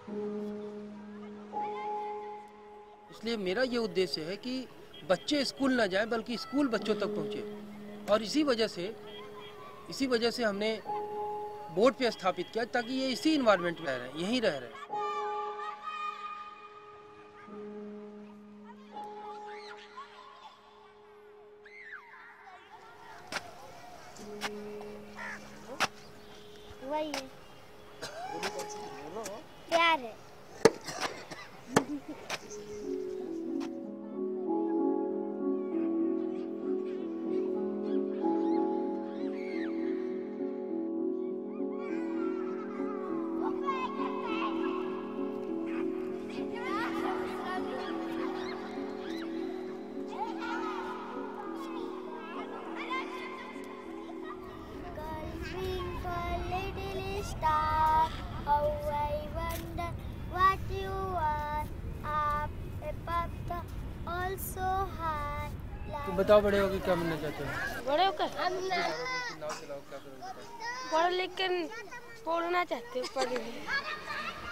इसलिए मेरा ये उद्देश्य है कि बच्चे स्कूल ना जाएं बल्कि स्कूल बच्चों तक पहुंचे। और इसी वजह से हमने बोर्ड पे स्थापित किया ताकि ये इसी इन्वायरमेंट में रह रहे हैं, यहीं रह रहे हैं। वही है प्यार है। Star, how I wonder what you are. Up above the also high. तो बताओ बड़े होके क्या बनना चाहते हो? बड़े होकर पढ़ लिख कर पढ़ना चाहते हो।